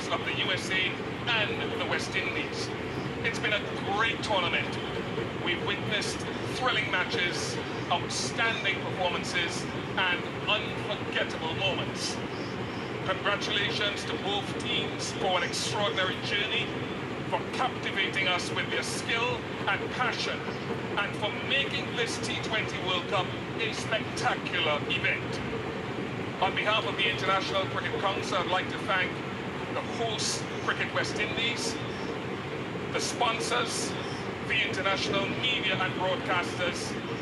teams of the USA and the West Indies. It's been a great tournament. We've witnessed thrilling matches, outstanding performances, and unforgettable moments. Congratulations to both teams for an extraordinary journey, for captivating us with their skill and passion, and for making this T20 World Cup a spectacular event. On behalf of the International Cricket Council, I'd like to thank the host, Cricket West Indies, the sponsors, the international media and broadcasters,